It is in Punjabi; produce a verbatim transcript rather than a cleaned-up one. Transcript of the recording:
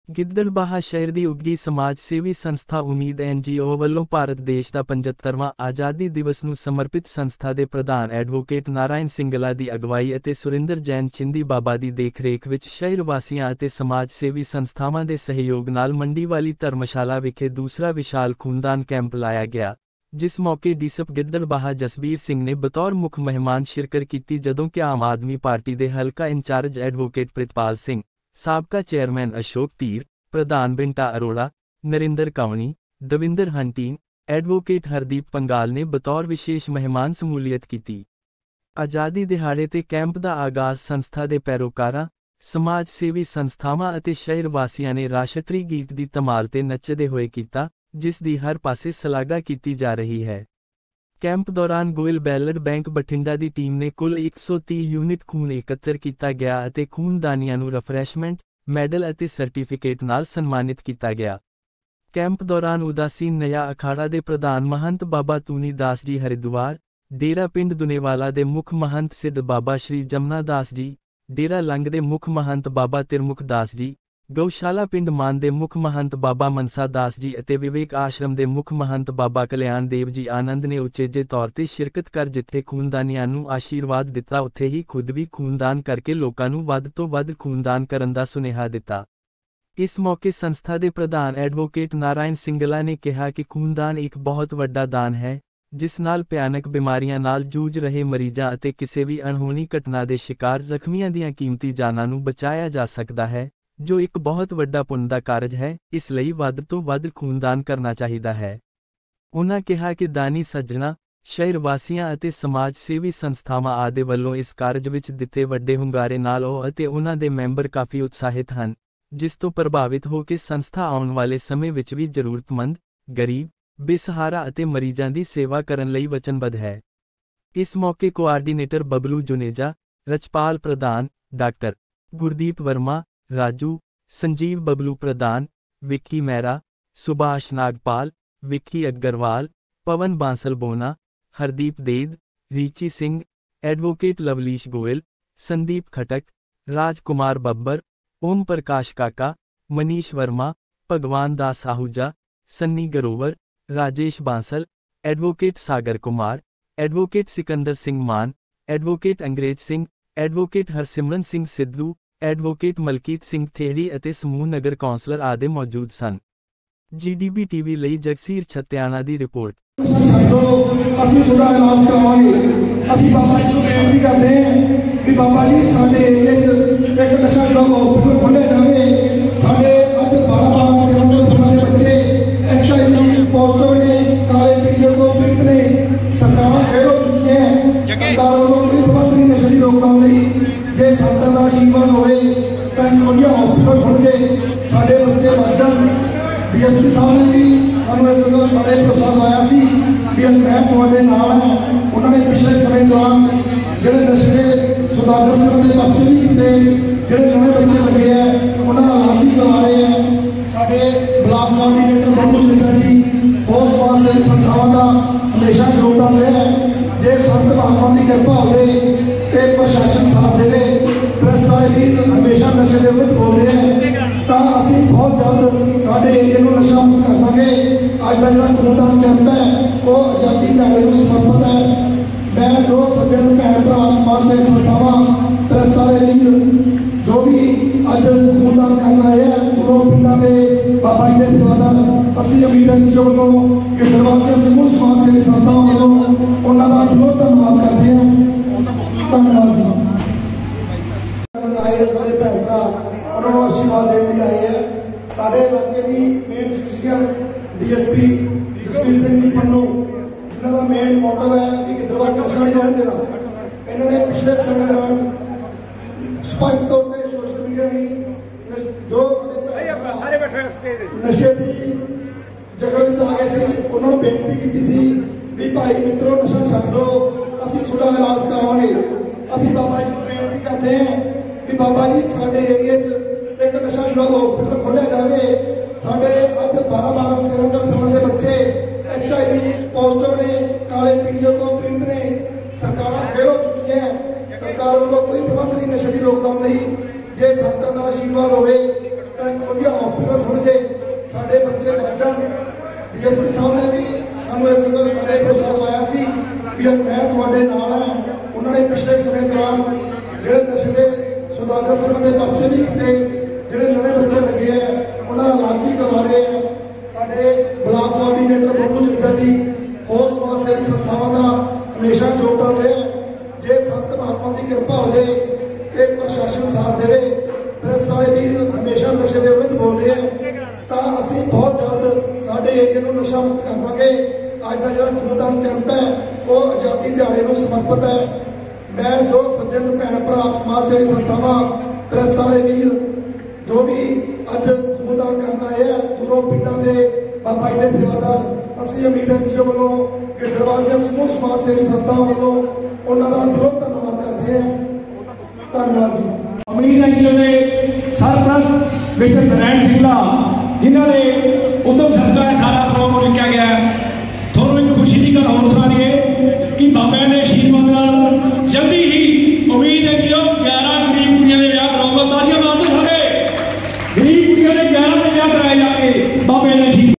ਗਿੱਦੜਬਾਹਾ ਸ਼ਹਿਰ ਦੀ ਉੱਘੀ ਸਮਾਜ ਸੇਵੀ ਸੰਸਥਾ ਉਮੀਦ ਐਨ ਜੀ ਓ ਵੱਲੋਂ ਭਾਰਤ ਦੇਸ਼ ਦਾ ਪਝੱਤਰਵਾਂ ਆਜ਼ਾਦੀ ਦਿਵਸ ਨੂੰ ਸਮਰਪਿਤ ਸੰਸਥਾ ਦੇ ਪ੍ਰਧਾਨ ਐਡਵੋਕੇਟ ਨਾਰਾਇਣ ਸਿੰਗਲਾ ਦੀ ਅਗਵਾਈ ਅਤੇ ਸੁਰਿੰਦਰ ਜੈਨ ਚਿੰਦੀ ਬਾਬਾ ਦੀ ਦੇਖਰੇਖ ਵਿੱਚ ਸ਼ਹਿਰ ਵਾਸੀਆਂ ਅਤੇ ਸਮਾਜ ਸੇਵੀ ਸੰਸਥਾਵਾਂ ਦੇ ਸਹਿਯੋਗ ਨਾਲ ਮੰਡੀ ਵਾਲੀ ਧਰਮਸ਼ਾਲਾ ਵਿਖੇ ਦੂਸਰਾ ਵਿਸ਼ਾਲ ਖੂਨਦਾਨ ਕੈਂਪ ਲਾਇਆ ਗਿਆ, ਜਿਸ ਮੌਕੇ ਡੀਸਪ ਗਿੱਦੜਬਾਹਾ ਜਸਬੀਰ ਸਿੰਘ ਨੇ ਬਤੌਰ ਮੁੱਖ ਮਹਿਮਾਨ ਸ਼ਿਰਕਤ ਕੀਤੀ, ਜਦੋਂ ਕਿ ਆਮ ਆਦਮੀ ਪਾਰਟੀ ਦੇ ਹਲਕਾ ਇੰਚਾਰਜ ਐਡਵੋਕੇਟ ਪ੍ਰਿਤਪਾਲ ਸਿੰਘ, ਸਾਬਕਾ ਚੇਅਰਮੈਨ ਅਸ਼ੋਕ ਧੀਰ, ਪ੍ਰਧਾਨ ਬਿੰਟਾ ਅਰੋੜਾ, ਨਰਿੰਦਰ ਕਾਵਣੀ, ਦਵਿੰਦਰ ਹੰਟਿੰਗ, ਐਡਵੋਕੇਟ ਹਰਦੀਪ ਪੰਗਾਲ ਨੇ ਬਤੌਰ ਵਿਸ਼ੇਸ਼ ਮਹਿਮਾਨ ਸਮੂਲੀਅਤ ਕੀਤੀ। ਆਜ਼ਾਦੀ ਦਿਹਾੜੇ ਤੇ ਕੈਂਪ ਦਾ ਆਗਾਜ਼ ਸੰਸਥਾ ਦੇ ਪੈਰੋਕਾਰਾਂ, ਸਮਾਜ ਸੇਵੀ ਸੰਸਥਾਵਾਂ ਅਤੇ ਸ਼ਹਿਰ ਵਾਸੀਆਂ ਨੇ ਰਾਸ਼ਟਰੀ ਗੀਤ ਦੀ ਧਮਾਲ ਤੇ ਨੱਚਦੇ ਹੋਏ ਕੀਤਾ, ਜਿਸ ਦੀ ਹਰ ਪਾਸੇ ਸ਼ਲਾਘਾ ਕੀਤੀ ਜਾ ਰਹੀ ਹੈ। ਕੈਂਪ ਦੌਰਾਨ ਗੋਇਲ ਬਲੱਡ ਬੈਂਕ ਬਠਿੰਡਾ ਦੀ ਟੀਮ ਨੇ ਕੁੱਲ ਇੱਕ ਸੌ ਤੀਹ ਯੂਨਿਟ ਖੂਨ ਇਕੱਤਰ ਕੀਤਾ ਗਿਆ ਅਤੇ ਖੂਨਦਾਨੀਆਂ ਨੂੰ ਰਿਫਰੈਸ਼ਮੈਂਟ, ਮੈਡਲ ਅਤੇ ਸਰਟੀਫਿਕੇਟ ਨਾਲ ਸਨਮਾਨਿਤ ਕੀਤਾ ਗਿਆ। ਕੈਂਪ ਦੌਰਾਨ ਉਦਾਸੀਨ ਨਿਆ ਅਖਾੜਾ ਦੇ ਪ੍ਰਧਾਨ ਮਹੰਤ ਬਾਬਾ ਤੂਨੀ ਦਾਸ ਜੀ ਹਰਿਦੁਆਰ, ਡੇਰਾ ਪਿੰਡ ਦੁਨੇਵਾਲਾ ਦੇ ਮੁੱਖ ਮਹੰਤ ਸਿੱਧ ਬਾਬਾ ਸ਼੍ਰੀ ਜਮਨਾ ਦਾਸ ਜੀ, ਡੇਰਾ ਲੰਗ ਦੇ ਮੁੱਖ ਮਹੰਤ ਬਾਬਾ ਤਿਰਮੁਖ ਦਾਸ ਜੀ, ਗਊਸ਼ਾਲਾ ਪਿੰਡ ਮਾਨ ਦੇ ਮੁੱਖ ਮਹੰਤ ਬਾਬਾ ਮਨਸਾ ਦਾਸ ਜੀ ਅਤੇ ਵਿਵੇਕ ਆਸ਼ਰਮ ਦੇ ਮੁੱਖ ਮਹੰਤ ਬਾਬਾ ਕਲਿਆਣ ਦੇਵ ਜੀ ਆਨੰਦ ਨੇ ਉਚੇਜੇ ਤੌਰ ਤੇ ਸ਼ਿਰਕਤ ਕਰ ਜਿੱਥੇ ਖੂਨਦਾਨੀਆਂ ਨੂੰ ਆਸ਼ੀਰਵਾਦ ਦਿੱਤਾ, ਉੱਥੇ ਹੀ ਖੁਦ ਵੀ ਖੂਨਦਾਨ ਕਰਕੇ ਲੋਕਾਂ ਨੂੰ ਵੱਧ ਤੋਂ ਵੱਧ ਖੂਨਦਾਨ ਕਰਨ ਦਾ ਸੁਨੇਹਾ ਦਿੱਤਾ। ਇਸ ਮੌਕੇ ਸੰਸਥਾ ਦੇ ਪ੍ਰਧਾਨ ਐਡਵੋਕੇਟ ਨਾਰਾਇਣ ਸਿੰਗਲਾ ਨੇ ਕਿਹਾ ਕਿ ਖੂਨਦਾਨ ਇੱਕ ਬਹੁਤ ਵੱਡਾ ਦਾਨ ਹੈ, ਜਿਸ ਨਾਲ ਭਿਆਨਕ ਬਿਮਾਰੀਆਂ ਨਾਲ ਜੂਝ ਰਹੇ ਮਰੀਜ਼ਾਂ ਅਤੇ ਕਿਸੇ ਵੀ ਅਣਹੋਣੀ ਘਟਨਾ ਦੇ ਸ਼ਿਕਾਰ ਜ਼ਖਮੀਆਂ ਦੀਆਂ ਕੀਮਤੀ ਜਾਨਾਂ ਨੂੰ ਬਚਾਇਆ ਜਾ ਸਕਦਾ ਹੈ, ਜੋ ਇੱਕ ਬਹੁਤ ਵੱਡਾ ਪੁੰਨ ਦਾ ਕਾਰਜ ਹੈ। ਇਸ ਲਈ ਵੱਧ ਤੋਂ ਵੱਧ ਖੂਨਦਾਨ ਕਰਨਾ ਚਾਹੀਦਾ ਹੈ। ਉਨ੍ਹਾਂ ਕਿਹਾ ਕਿ ਦਾਨੀ ਸੱਜਣਾ, ਸ਼ਹਿਰ ਵਾਸੀਆਂ ਅਤੇ ਸਮਾਜ ਸੇਵੀ ਸੰਸਥਾਵਾਂ ਆਦਿ ਵੱਲੋਂ ਇਸ ਕਾਰਜ ਵਿੱਚ ਦਿੱਤੇ ਵੱਡੇ ਹੁੰਗਾਰੇ ਨਾਲ ਉਹ ਅਤੇ ਉਨ੍ਹਾਂ ਦੇ ਮੈਂਬਰ ਕਾਫੀ ਉਤਸ਼ਾਹਿਤ ਹਨ, ਜਿਸ ਤੋਂ ਪ੍ਰਭਾਵਿਤ ਹੋ ਕੇ ਸੰਸਥਾ ਆਉਣ ਵਾਲੇ ਸਮੇਂ ਵਿੱਚ ਵੀ ਜ਼ਰੂਰਤਮੰਦ, ਗਰੀਬ, ਬੇਸਹਾਰਾ ਅਤੇ ਮਰੀਜ਼ਾਂ ਦੀ ਸੇਵਾ ਕਰਨ ਲਈ ਵਚਨਬੱਧ ਹੈ। ਇਸ ਮੌਕੇ ਕੋਆਰਡੀਨੇਟਰ ਬਬਲੂ ਜੁਨੇਜਾ, ਰਚਪਾਲ ਪ੍ਰਧਾਨ, ਡਾਕਟਰ ਗੁਰਦੀਪ ਵਰਮਾ, ਰਾਜੂ, ਸੰਜੀਵ ਬਬਲੂ ਪ੍ਰਧਾਨ, Vicky Mehra, Subhash Nagpal, Vicky Agarwal, Pawan Bansal Bona, Hardeep Ded, Richie Singh, advocate Loveleesh Goyal, Sandeep Khatak, Raj Kumar Babbar, Om Prakash Kaka, Manish Verma, Bhagwan Das Ahuja, Sunny Grover, Rajesh Bansal, advocate Sagar Kumar, advocate Sikandar Singh Mann, advocate Angrez Singh, advocate Harsimran Singh Sidhu, advocate Malkit Singh Theri ਅਤੇ ਸਮੂਹ ਨਗਰ ਕੌਂਸਲਰ ਆਦਿ ਮੌਜੂਦ ਸਨ। ਜੀ ਡੀ ਬੀ ਟੀ ਵੀ ਲਈ ਜਗਸੀਰ ਛੱਤਿਆਣਾ ਦੀ ਰਿਪੋਰਟ। ਅਸੀਂ ਤੁਹਾਡਾ ਇਲਾਜ ਕਰਾਵਾਂਗੇ। ਅਸੀਂ ਬਾਬਾ ਜੀ ਨੂੰ ਬੇਨਤੀ ਕਰਦੇ ਹਾਂ ਕਿ ਬਾਬਾ ਜੀ ਸਾਡੇ ਏਰੀਏ 'ਚ ਇੱਕ ਨਸ਼ਾ ਛੁਡਾਊ ਹਸਪਤਾਲ ਖੋਲ੍ਹਿਆ ਜਾਵੇ। ਸਾਡੇ ਅੱਜ ਬਾਰਾਂ ਬਾਰਾਂ ਤੇਰਾਂ ਤੇਰਾਂ ਸਾਲਾਂ ਦੇ ਬੱਚੇ ਐਚ ਆਈ ਵੀ ਪੋਜ਼ਿਟਿਵ ਨੇ, ਕਾਲੇ ਪੀਲੀਏ ਤੋਂ ਪੀੜਤ ਨੇ। ਸਰਕਾਰਾਂ ਫੇਲ ਹੋ ਚੁੱਕੀਆਂ। ਸਰਕਾਰ ਵੱਲੋਂ ਕੋਈ ਪ੍ਰਬੰਧ ਨਹੀਂ ਨਸ਼ੇ ਦੀ ਰੋਕਥਾਮ ਲਈ। ਜੇ ਸੰਤਾਂ ਦਾ ਆਸ਼ੀਰਵਾਦ ਹੋਵੇ ਤਾਂ ਇੱਕ ਵਧੀਆ ਹਸਪਤਾਲ ਖੁੱਲ੍ਹ ਜੇ, ਸਾਡੇ ਬੱਚੇ ਬਚ ਜਾਣ। ਡੀ ਐਸ ਪੀ ਸਾਹਿਬ ਨੇ ਵੀ ਸਾਨੂੰ ਇਸ ਬਾਰੇ ਭਰੋਸਾ ਦਵਾਇਆ ਸੀ ਵੀ ਮੈਂ ਤੁਹਾਡੇ ਨਾਲ ਹਾਂ। ਉਹਨਾਂ ਨੇ ਪਿਛਲੇ ਸਮੇਂ ਦੌਰਾਨ ਜਿਹੜੇ ਨਸ਼ੇ ਦੇ ਸੁਦਾਗਰ ਕਰਨ ਦੇ ਪਰਚੇ ਵੀ ਕੀਤੇ, ਜਿਹੜੇ ਨਵੇਂ ਬੱਚੇ ਲੱਗੇ ਆ ਉਹਨਾਂ ਦਾ ਇਲਾਜ ਵੀ ਕਰਵਾ ਰਹੇ ਆ। ਸਾਡੇ ਬਲਾਕ ਕੋਆਰਡੀਨੇਟਰ ਬੱਬੂ ਜੁਨੇਜਾ ਜੀ ਹੋਰ ਸਮਾਜ ਸੇਵੀ ਸੰਸਥਾਵਾਂ ਦਾ ਹਮੇਸ਼ਾ ਯੋਗਦਾਨ ਰਿਹਾ। ਜੇ ਸੰਤ ਮਹਾਤਮਾ ਦੀ ਕਿਰਪਾ ਹੋਵੇ ਤੇ ਪ੍ਰਸ਼ਾਸਨ ਸਾਥ ਦੇਵੇ, ਪ੍ਰੈਸ ਵਾਲੇ ਵੀ ਹਮੇਸ਼ਾ ਨਸ਼ੇ ਦੇ ਵਿਰੁੱਧ ਬੋਲਦੇ ਆ, ਤਾਂ ਅਸੀਂ ਬਹੁਤ ਜਲਦ ਸਾਡੇ ਏਰੀਏ ਨੂੰ ਨਸ਼ਾ ਮੁਕਤ ਕਰ ਦਾਂਗੇ। ਅੱਜ ਦਾ ਜਿਹੜਾ ਖੂਨਦਾਨ ਕੈਂਪ ਹੈ ਉਹ ਆਜ਼ਾਦੀ ਦਿਹਾੜੇ ਨੂੰ ਸਮਰਪਿਤ ਹੈ। ਮੈਂ ਜੋ ਸੱਜਣ ਭੈਣ ਭਰਾ ਸਮਾਜ ਸੇਵੀ ਸੰਸਥਾਵਾਂ, ਪ੍ਰੈਸ ਵਾਲੇ ਵੀਰ ਜੋ ਵੀ ਅੱਜ ਖੂਨਦਾਨ ਕਰਨ ਆਏ ਆ, ਦੂਰੋਂ ਪਿੰਡਾਂ ਦੇ ਬਾਬਾ ਜੀ ਦੇ ਸੇਵਾਦਾਰ, ਅਸੀਂ ਉਮੀਦ ਹੈ ਕਿ ਵੱਲੋਂ ਕਿ ਦਰਵਾਜ਼ੇ ਸਮੂਹ ਸਮਾਜ ਸੇਵੀ ਸੰਸਥਾਵਾਂ ਵੱਲੋਂ ਉਹਨਾਂ ਦਾ ਬਹੁਤ ਧੰਨਵਾਦ ਕਰਦੇ ਹਾਂ। ਧੰਨਵਾਦ ਜੀ। ਆਏ ਸਾਡੇ ਭੈਣ ਭਰਾ ਉਹਨਾਂ ਨੂੰ ਆਸ਼ੀਰਵਾਦ ਦੇਣ ਲਈ ਆਏ ਹੈ। ਸਾਡੇ ਇਲਾਕੇ ਦੀ ਮੇਨ ਸ਼ਖਸੀਅਤ D S P Jasvir Singh ji Pannu, ਜਿਨ੍ਹਾਂ ਦਾ ਮੇਨ ਮੋਟਿਵ ਹੈ ਕਿ ਦਰਵਾਜ਼ਾ ਨਸ਼ਾ ਨਹੀਂ ਰਹਿਣ ਦੇਣਾ। ਇਹਨਾਂ ਨੇ ਪਿਛਲੇ ਸਮੇਂ ਦੌਰਾਨ ਸਪਸ਼ਟ ਤੌਰ ਤੇ ਸੋਸ਼ਲ ਮੀਡੀਆ ਰਾਹੀਂ ਜੋ ਸਾਡੇ ਨਸ਼ੇ ਦੀ ਜਗੜ ਵਿੱਚ ਆ ਗਏ ਸੀ, ਉਹਨਾਂ ਨੂੰ ਬੇਨਤੀ ਕੀਤੀ ਸੀ ਵੀ ਭਾਈ ਮਿੱਤਰੋ ਨਸ਼ਾ ਛੱਡ ਦਿਓ, ਅਸੀਂ ਤੁਹਾਡਾ ਇਲਾਜ ਕਰਾਵਾਂਗੇ। ਅਸੀਂ ਬਾਬਾ ਜੀ ਨੂੰ ਬੇਨਤੀ ਕਰਦੇ ਹਾਂ ਕਿ ਬਾਬਾ ਜੀ ਸਾਡੇ ਏਰੀਏ 'ਚ ਇੱਕ ਨਸ਼ਾ ਛੁਡਾਊ ਹਸਪਤਾਲ ਖੋਲ੍ਹਿਆ ਜਾਵੇ। ਸਾਡੇ ਅੱਜ ਬਾਰਾਂ ਬਾਰਾਂ ਤੇਰਾਂ ਤੇਰਾਂ ਸਾਲਾਂ ਦੇ ਬੱਚੇ ਐਚ ਆਈ ਵੀ ਪੋਜ਼ਿਟਿਵ ਨੇ, ਕਾਲੇ ਪੀਲੀਏ ਤੋਂ ਪੀੜਤ ਨੇ। ਸਰਕਾਰਾਂ ਫੇਲ ਹੋ ਚੁੱਕੀਆਂ। ਸਰਕਾਰ ਵੱਲੋਂ ਕੋਈ ਪ੍ਰਬੰਧ ਨਹੀਂ ਨਸ਼ੇ ਦੀ ਰੋਕਥਾਮ ਲਈ। ਜੇ ਸੰਤਾਂ ਦਾ ਆਸ਼ੀਰਵਾਦ ਹੋਵੇ ਤਾਂ ਇੱਕ ਵਧੀਆ ਜੇ ਸਾਡੇ ਬੱਚੇ ਬਚ ਜਾਣ। ਡੀਐਸਪੀ ਸਾਹਿਬ ਨੇ ਵੀ ਸਾਨੂੰ ਇਸ ਗੱਲ ਬਾਰੇ ਭਰੋਸਾ ਦਵਾਇਆ ਸੀ ਵੀ ਮੈਂ ਤੁਹਾਡੇ ਨਾਲ ਹਾਂ। ਉਹਨਾਂ ਨੇ ਪਿਛਲੇ ਸਮੇਂ ਦੌਰਾਨ ਜਿਹੜੇ ਨਸ਼ੇ ਦੇ ਸੁਦਾਗਰ ਸਿੰਘ ਦੇ ਪਰਚੇ ਵੀ ਕੀਤੇ, ਜਿਹੜੇ ਨਵੇਂ ਬੱਚੇ ਲੱਗੇ ਆ ਉਹਨਾਂ ਦਾ ਇਲਾਜ ਵੀ ਕਰਵਾ ਰਹੇ ਆ। ਸਾਡੇ ਬਲਾਕ ਕੋਆਰਡੀਨੇਟਰ ਬੱਬੂ ਜੱਗਾ ਜੀ ਹੋਰ ਸਮਾਜ ਸੇਵੀ ਸੰਸਥਾਵਾਂ ਦਾ ਹਮੇਸ਼ਾ ਯੋਗਦਾਨ ਰਿਹਾ। ਜੇ ਸੰਤ ਮਹਾਤਮਾ ਦੀ ਕਿਰਪਾ ਹੋ ਜਾਏ ਤੇ ਪ੍ਰਸ਼ਾਸਨ ਸਾਥ ਦੇਵੇ, ਪ੍ਰੈਸ ਵਾਲੇ ਵੀ ਹਮੇਸ਼ਾ ਨਸ਼ੇ ਦੇ ਵਿਰੁੱਧ ਬੋਲਦੇ ਆ, ਤਾਂ ਅਸੀਂ ਬਹੁਤ ਜਲਦ ਸਾਡੇ ਏਰੀਏ ਨੂੰ ਨਸ਼ਾ ਮੁਕਤ ਕਰ ਦਾਂਗੇ। ਅੱਜ ਦਾ ਜਿਹੜਾ ਖੂਨਦਾਨ ਕੈਂਪ ਹੈ ਉਹ ਆਜ਼ਾਦੀ ਦਿਹਾੜੇ ਨੂੰ ਸਮਰਪਿਤ ਹੈ। ਮੈਂ ਜੋ ਸੱਜਣ ਭੈਣ ਭਰਾ ਸਮਾਜ ਸੇਵੀ ਸੰਸਥਾਵਾਂ ਪ੍ਰੈਸ ਵਾਲੇ ਵੀਰ ਜੋ ਵੀ ਅੱਜ ਖੂਨਦਾਨ ਕਰਨ ਆਏ ਆ ਦੂਰੋਂ ਪਿੰਡਾਂ ਦੇ ਬਾਬਾ ਜੀ ਦੇ ਸੇਵਾਦਾਰ, ਅਸੀਂ ਉਮੀਦ ਹੈ ਜੀ ਵੱਲੋਂ ਕਿ ਦਰਬਾਰ ਸਮੂਹ ਸਮਾਜ ਸੇਵੀ ਸੰਸਥਾਵਾਂ ਵੱਲੋਂ ਉਹਨਾਂ ਦਾ ਦਿਲੋਂ ਧੰਨਵਾਦ ਕਰਦੇ ਹਾਂ। ਧੰਨਵਾਦ ਜੀ। ਉਮੀਦ ਹੈ ਕਿ ਉਹਦੇ ਸਰਪ੍ਰਸਤ ਮਿਸਟਰ ਨਰਾਇਣ ਸਿੰਘਲਾ ਜਿਨ੍ਹਾਂ ਦੇ ਉਦਮ ਸਦਕਾ ਇਹ ਸਾਰਾ ਪ੍ਰੋਗਰਾਮ ਲਿਖਿਆ ਗਿਆ। ਤੁਹਾਨੂੰ ਇੱਕ ਖੁਸ਼ੀ ਦੀ ਗੱਲ ਹੋਰ ਸੁਣਾ ਦਈਏ ਕਿ ਬਾਬਿਆਂ ਦੇ ਆਸ਼ੀਰਵਾਦ ਨਾਲ ਜਲਦੀ ਹੀ ਉਮੀਦ ਹੈ ਕਿ ਉਹ ਗਿਆਰਾਂ ਗਰੀਬ ਕੁੜੀਆਂ ਦੇ ਵਿਆਹ ਕਰਾਉਂਗਾ। ਤਾਲੀਆਂ ਮਾਰੋ ਸਾਰੇ ਗਰੀਬ ਕੁੜੀਆਂ ਦੇ ਗਿਆਰਾਂ ਦੇ ਵਿਆਹ ਕਰਾਏ ਜਾਣਗੇ ਬਾਬੇ ਦੇ